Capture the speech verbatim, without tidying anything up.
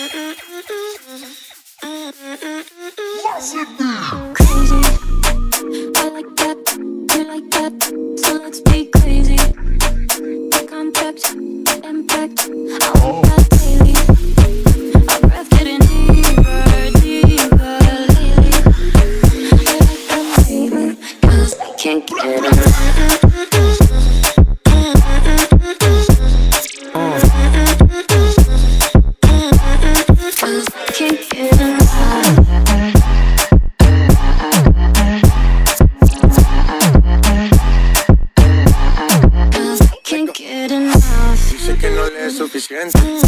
Crazy, I like that, you like that, so let's be crazy. Contact, impact, I want that daily. Our breath getting deeper, deeper lately. I like that baby, 'cause I can't get enough. Dice que no le es suficiente.